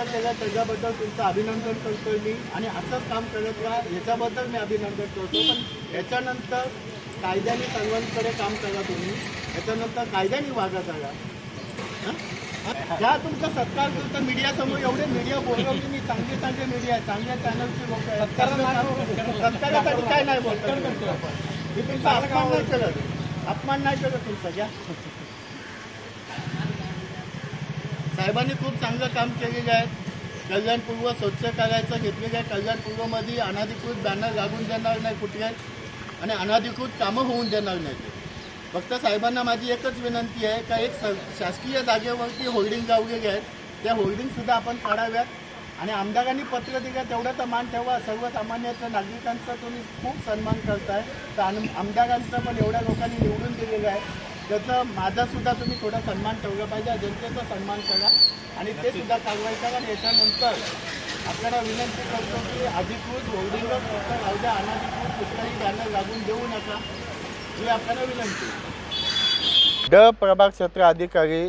कार्य केलं त्याच्याबद्दल तुमचं अभिनंदन करतो मी आणि असंच काम करत राहा याच्याबद्दल मी अभिनंदन करतो. पण याच्यानंतर कायद्याने सर्वांकडे काम करा तुम्ही, याच्यानंतर कायद्याने वागत राहा. ज्या तुमचा सत्कार करतो मीडियासमोर एवढे मीडिया बोलवली मी, चांगले मीडिया आहे, चांगल्या चॅनलची लोक आहेत. सत्कारासाठी काय नाही बोलतात मी, तुमचा अपमान नाही करत तुमचा. घ्या साहेबांनी खूप चांगलं काम केलेलं आहे. कल्याणपूर्व स्वच्छ करायचं घेतलेलं आहे. कल्याणपूर्वमध्ये अनाधिकृत बॅनर लागून देणार नाही कुठे आणि अनाधिकृत कामं होऊन देणार नाही. फक्त साहेबांना माझी एकच विनंती आहे का एक शासकीय जागेवरती होल्डिंग लावलेली आहेत, त्या होल्डिंगसुद्धा आपण काढाव्यात. आणि आमदारांनी पत्र दिलं तेवढा तर मान ठेवा. सर्वसामान्य नागरिकांचा तुम्ही खूप सन्मान करताय, तर आमदारांचा पण एवढ्या लोकांनी निवडून दिलेलं आहे त्याचा माझासुद्धा तुम्ही थोडा सन्मान ठेवला पाहिजे. जनतेचा सन्मान करा आणि ते सुद्धा कारवाई करा. आणि याच्यानंतर आपल्याला विनंती करतो की अधिकृत होल्डिंग फक्त राहू द्या, अनाधिकृत कुठलाही बॅनर लागून देऊ नका ही आपल्याला विनंती. प्रभाग क्षेत्र अधिकारी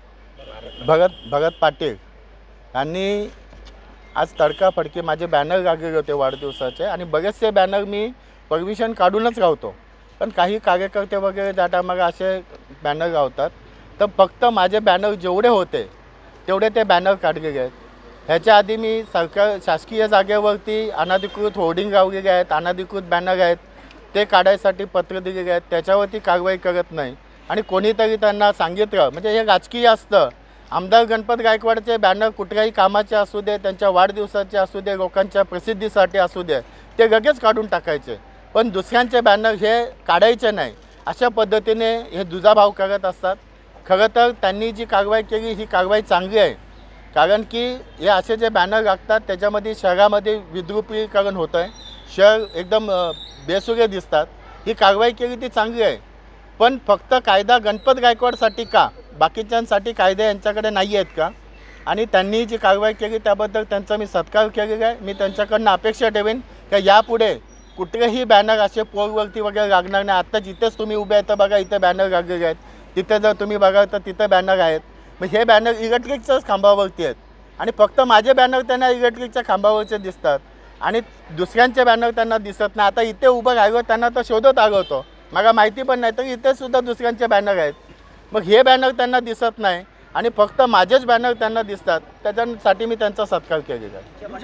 भगत पाटील यांनी आज तडकाफडकी माझे बॅनर लागलेले होते वाढदिवसाचे आणि बरेचसे बॅनर मी परमिशन काढूनच लावतो, पण काही कार्यकर्ते वगैरे त्या टायमाला असे बॅनर लावतात. तर फक्त माझे बॅनर जेवढे होते तेवढे ते बॅनर काढलेले आहेत. ह्याच्या आधी मी शासकीय जागेवरती अनाधिकृत होर्डिंग लावलेले आहेत, अनाधिकृत बॅनर आहेत, ते काढायसाठी पत्र दिलेले आहेत, त्याच्यावरती कारवाई करत नाही. आणि कोणीतरी त्यांना सांगितलं, म्हणजे हे राजकीय असतं. आमदार गणपत गायकवाडचे बॅनर कुठल्याही कामाचे असू दे, त्यांच्या वाढदिवसाचे असू दे, लोकांच्या प्रसिद्धीसाठी असू दे, ते लगेच काढून टाकायचे. पण दुसऱ्यांचे बॅनर हे काढायचे नाही. अशा पद्धतीने हे दुजाभाव करत असतात. खरं तर त्यांनी जी कारवाई केली ही कारवाई चांगली आहे, कारण की हे असे जे बॅनर लागतात त्याच्यामध्ये शहरामध्ये विद्रुपीकरण होतं आहे, शहर एकदम बेसुरे दिसतात. ही कारवाई केली ती चांगली आहे, पण फक्त कायदा गणपत गायकवाडसाठी का, बाकीच्यांसाठी कायदे यांच्याकडे नाही आहेत का? आणि त्यांनी जी कारवाई केली त्याबद्दल त्यांचा मी सत्कार केलेला आहे. मी त्यांच्याकडनं अपेक्षा ठेवेन की यापुढे कुठलेही बॅनर असे पोलवरती वगैरे लागणार नाही. आत्ता जिथेच तुम्ही उभे आहेत बघा, इथे बॅनर लागलेले आहेत, तिथे जर तुम्ही बघा तर तिथे बॅनर आहेत. मग हे बॅनर इलेक्ट्रिकच्याच खांबावरती आहेत आणि फक्त माझे बॅनर त्यांना इलेक्ट्रिकच्या खांबावरचे दिसतात आणि दुसऱ्यांचे बॅनर त्यांना दिसत नाही. आता इथे उभं राहिलो त्यांना तर शोधत आलो होतो, मला माहिती पण नाही, तर इथेसुद्धा दुसऱ्यांचे बॅनर आहेत. मग हे बॅनर त्यांना दिसत नाही आणि फक्त माझेच बॅनर त्यांना दिसतात. त्याच्यासाठी मी त्यांचा सत्कार केलेला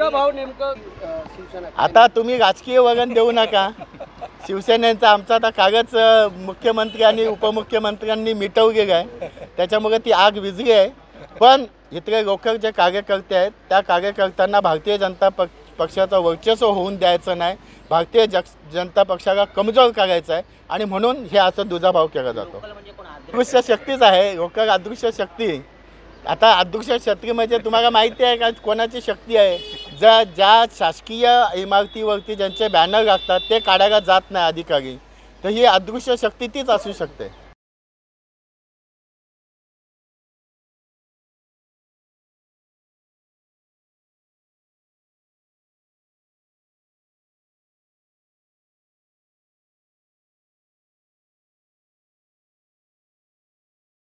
आहे. आता तुम्ही राजकीय वळण देऊ नका. शिवसेनेचा आमचा आता कागज मुख्यमंत्री आणि उपमुख्यमंत्र्यांनी मिटवलेला आहे, त्याच्यामुळे ती आग विझली आहे. पण इथले लोक जे कार्यकर्ते आहेत त्या कार्यकर्त्यांना भारतीय जनता पक्षाचं वर्चस्व होऊन द्यायचं नाही, भारतीय जनता पक्षाला कमजोर करायचं आहे आणि म्हणून हे असं दुजाभाव केला जातो. अदृश्य शक्तीच आहे लोकल, अदृश्य शक्ती. आता अदृश्य शक्ती म्हणजे तुम्हाला माहिती आहे का कोणाची शक्ती आहे? ज्या शासकीय इमारतीवरती ज्यांचे बॅनर लागतात ते काढायला जात नाही अधिकारी, तर ही अदृश्य शक्ती तीच असू शकते.